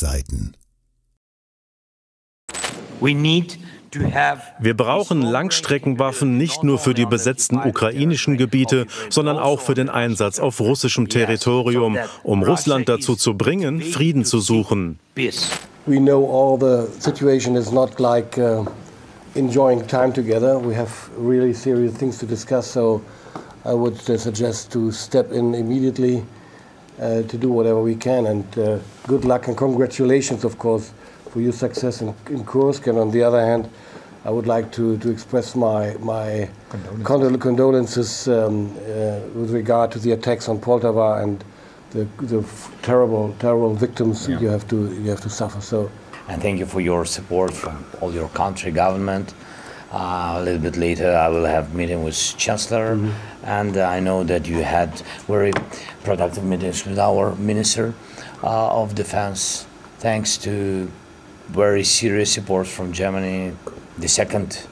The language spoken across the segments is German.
Seiten. Wir brauchen Langstreckenwaffen nicht nur für die besetzten ukrainischen Gebiete, sondern auch für den Einsatz auf russischem Territorium, um Russland dazu zu bringen, Frieden zu suchen. We know all the situation is not like enjoying time together. We have really serious things to discuss, so I would suggest to step in immediately to do whatever we can. And good luck and congratulations, of course, for your success in Kursk. And on the other hand, I would like to express my condolences with regard to the attacks on Poltava and the terrible victims you have to suffer. So. And thank you for your support from all your country government. A little bit later, I will have meeting with Chancellor, and I know that you had very productive meetings with our Minister of Defense. Thanks to very serious support from Germany, the second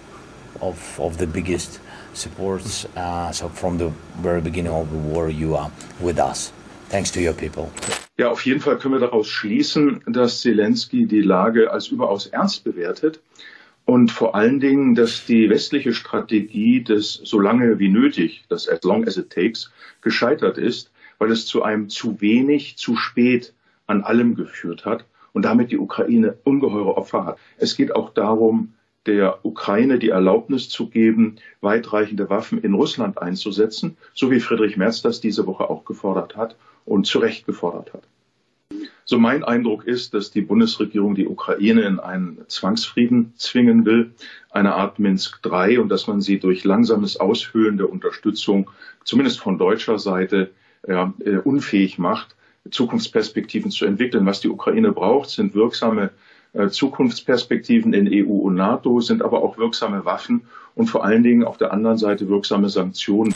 of the biggest supports. So from the very beginning of the war, you are with us. Thanks to your people. Ja, auf jeden Fall können wir daraus schließen, dass Zelensky die Lage als überaus ernst bewertet und vor allen Dingen, dass die westliche Strategie des so lange wie nötig, das as long as it takes, gescheitert ist, weil es zu einem zu wenig, zu spät an allem geführt hat und damit die Ukraine ungeheure Opfer hat. Es geht auch darum, der Ukraine die Erlaubnis zu geben, weitreichende Waffen in Russland einzusetzen, so wie Friedrich Merz das diese Woche auch gefordert hat und zu Recht gefordert hat. So mein Eindruck ist, dass die Bundesregierung die Ukraine in einen Zwangsfrieden zwingen will, eine Art Minsk III, und dass man sie durch langsames Aushöhlen der Unterstützung, zumindest von deutscher Seite, unfähig macht, Zukunftsperspektiven zu entwickeln. Was die Ukraine braucht, sind wirksame Zukunftsperspektiven in EU und NATO, sind aber auch wirksame Waffen und vor allen Dingen auf der anderen Seite wirksame Sanktionen.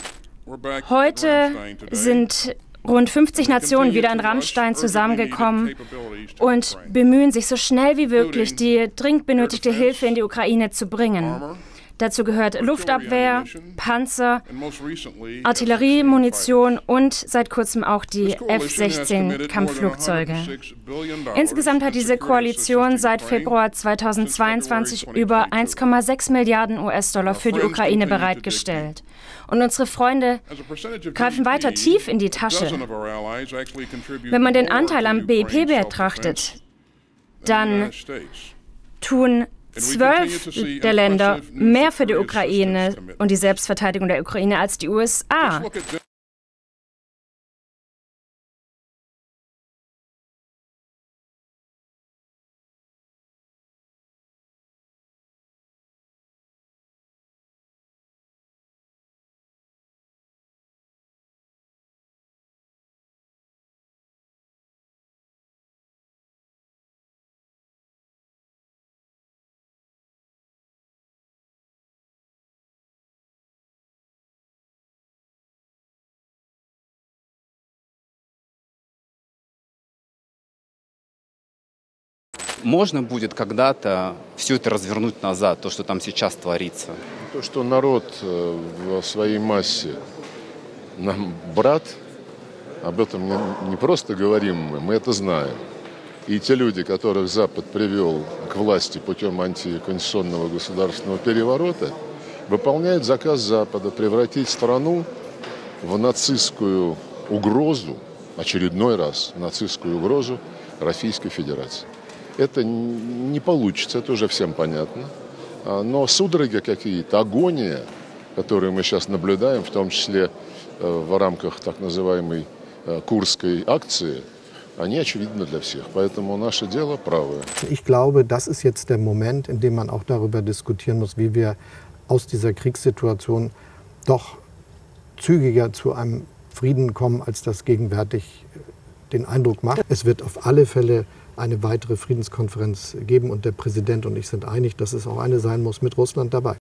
Heute sind rund 50 Nationen wieder in Rammstein zusammengekommen und bemühen sich, so schnell wie möglich die dringend benötigte Hilfe in die Ukraine zu bringen. Dazu gehört Luftabwehr, Panzer, Artilleriemunition und seit kurzem auch die F-16-Kampfflugzeuge. Insgesamt hat diese Koalition seit Februar 2022 über 1,6 Milliarden US-Dollar für die Ukraine bereitgestellt. Und unsere Freunde greifen weiter tief in die Tasche. Wenn man den Anteil am BIP betrachtet, dann tun 12 der Länder mehr für die Ukraine und die Selbstverteidigung der Ukraine als die USA. Можно будет когда-то все это развернуть назад, то, что там сейчас творится? То, что народ в своей массе нам брат, об этом не просто говорим мы это знаем. И те люди, которых Запад привел к власти путем антиконституционного государственного переворота, выполняют заказ Запада превратить страну в нацистскую угрозу, очередной раз нацистскую угрозу Российской Федерации. Это не получится, это уже всем понятно. Но судороги какие-то, агония, которые мы сейчас наблюдаем, в том числе в рамках так называемой Kurской акции, они очевидны для всех. Поэтому наше дело правое. Ich glaube, das ist jetzt der Moment, in dem man auch darüber diskutieren muss, wie wir aus dieser Kriegssituation doch zügiger zu einem Frieden kommen, als das gegenwärtig den Eindruck macht. Es wird auf alle Fälle eine weitere Friedenskonferenz geben und der Präsident und ich sind einig, dass es auch eine sein muss mit Russland dabei.